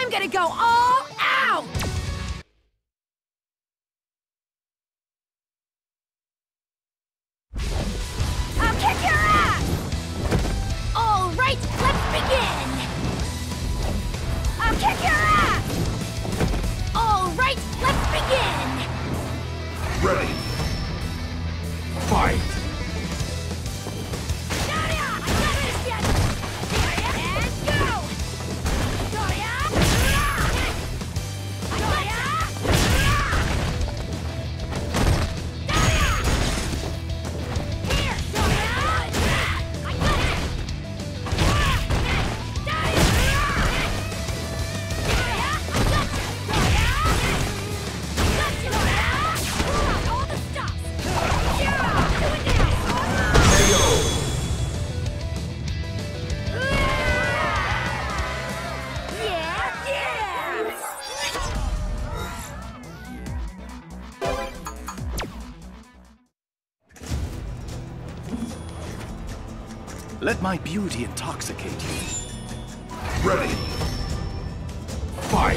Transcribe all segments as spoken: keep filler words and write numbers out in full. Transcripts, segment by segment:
I'm gonna go all out! I'll kick your ass! All right, let's begin! I'll kick your ass! All right, let's begin! Ready. Fight! Let my beauty intoxicate you. Ready. Fight!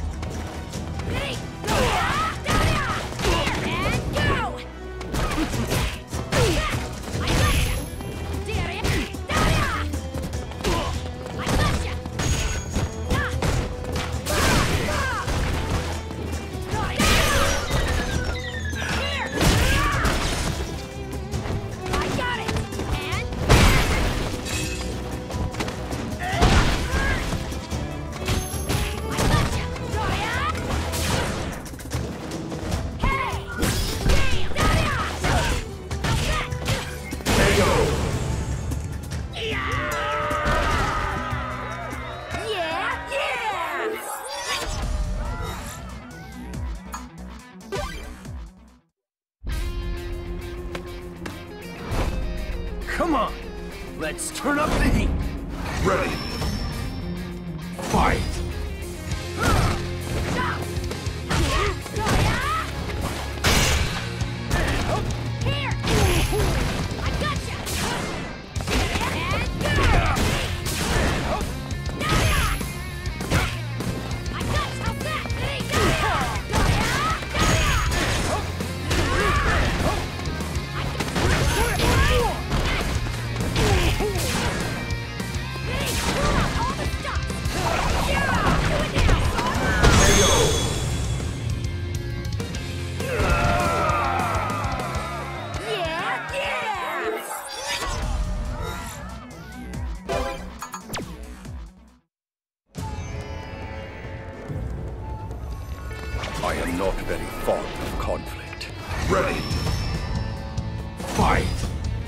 Come on! Let's turn up the heat! Ready. Fight! I am not very fond of conflict. Ready. Fight!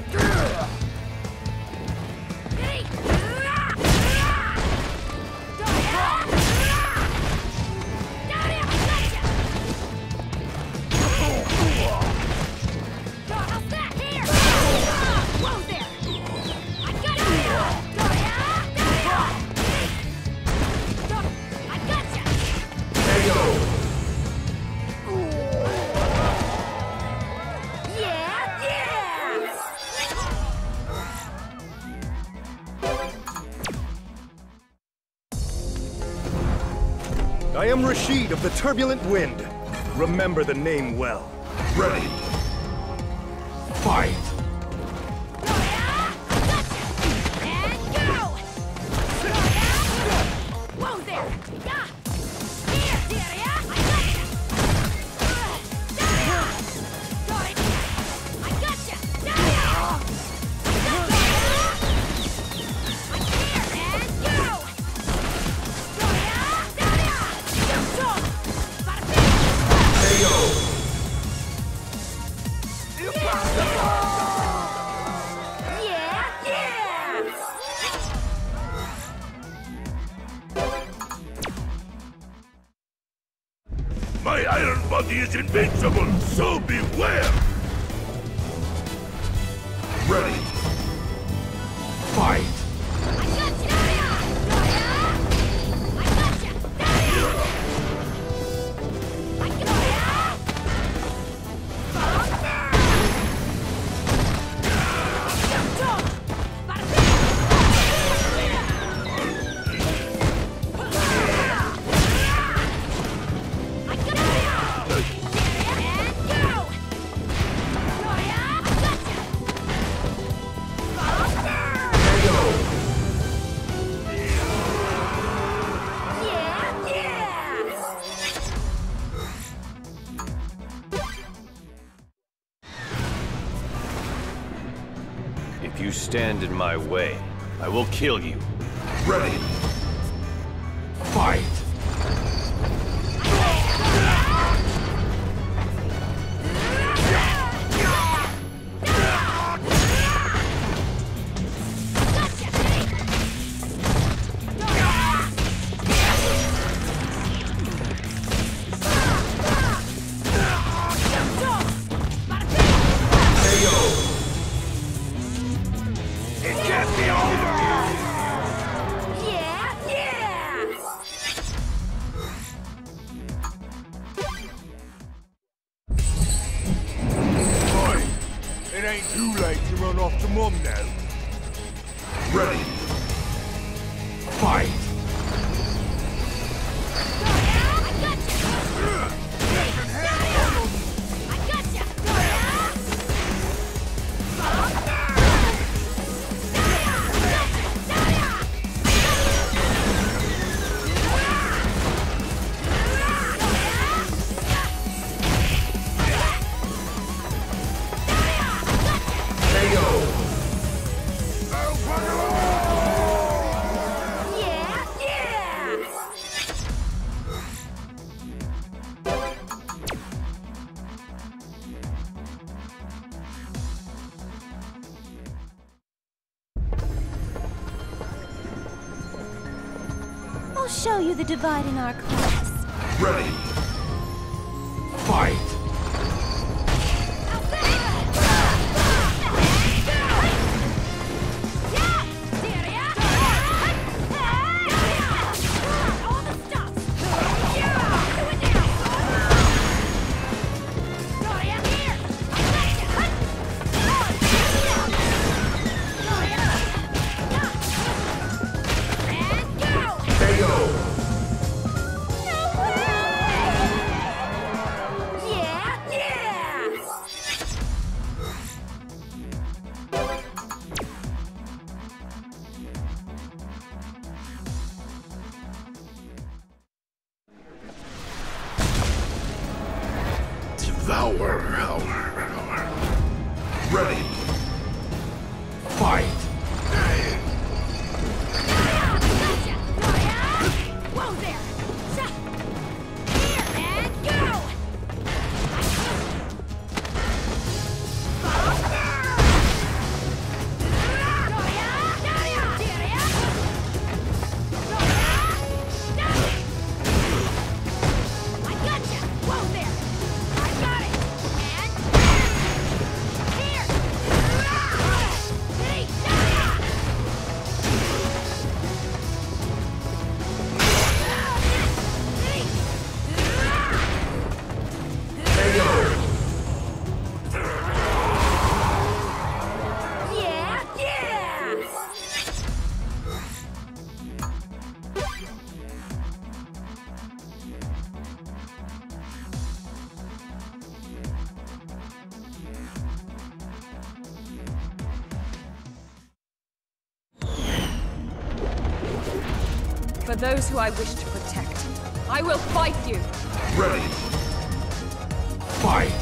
I am Rashid of the Turbulent Wind. Remember the name well. Ready. Fight! My iron body is invincible, so beware! Ready. Fight! You stand in my way, I will kill you. Ready. Fight. It ain't too late to run off to Mum now. Ready. Fight. I'll show you the divide in our class. Ready. Fight. Devour our... Ready. Fight. Whoa there! Here and go! I gotcha! Whoa there! I got it! And here! Hey! Yeah! Yeah! For those who I wish to protect, I will fight you! Ready. Fight.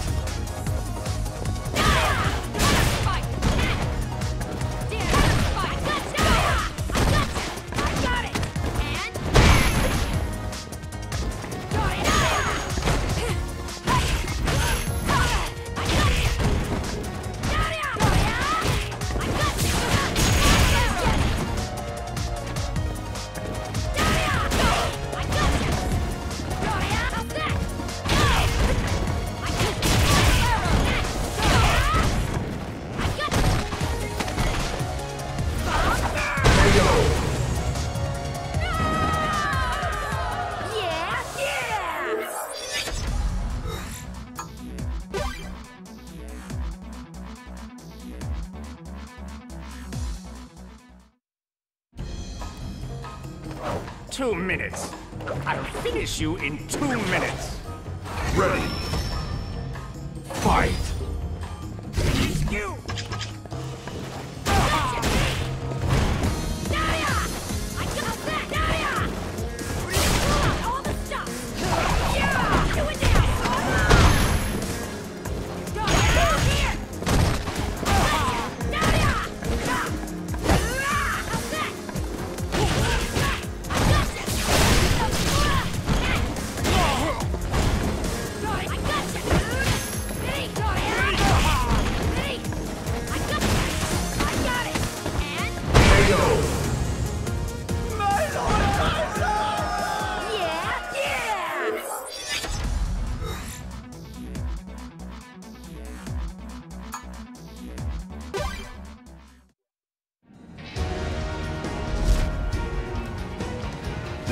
Two minutes. I'll finish you in two minutes. Ready. Fight. You! Yeah!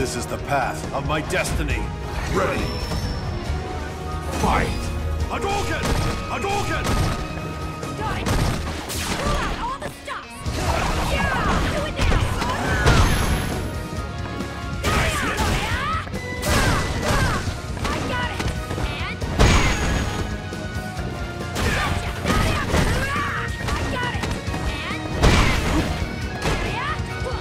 This is the path of my destiny. Ready. Fight. Hadouken! Hadouken! Got it! Pull out all the stops! Yeah! Do it now! I got it! And... Gotcha! I got it! And... Yeah!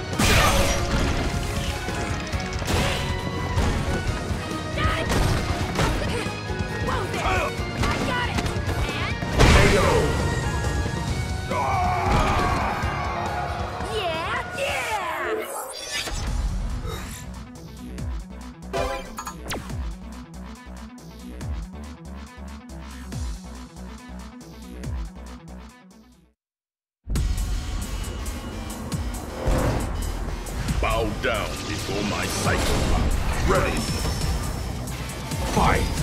Got it! Whoa there! I got it! And... K O. Yeah! Yeah! Bow down before my psychopath. Ready. Fight.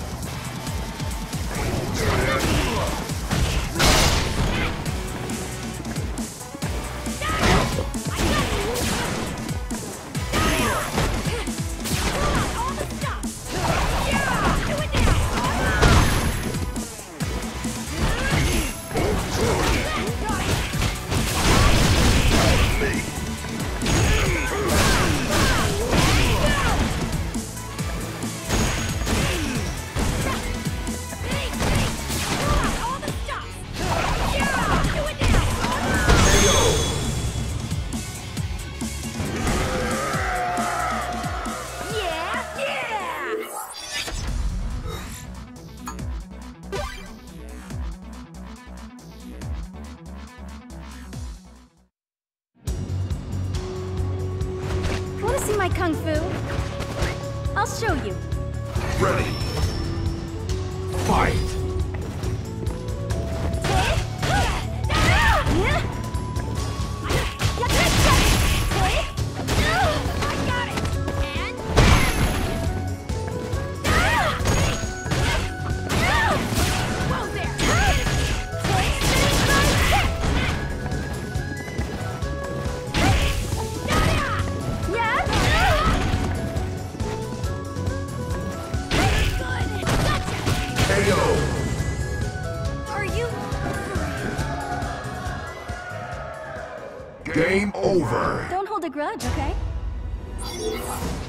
All the stops! Yeah! Do it now! Got it! Hey, hey! Pull out all the stops! Yeah! Do it now! K O. Yeah! Yeah! Want to see my kung fu? I'll show you. Ready. Fight. I got it. And whoa there. Yeah. Good. Gotcha. K O. Are you? Game over. Don't hold a grudge, okay?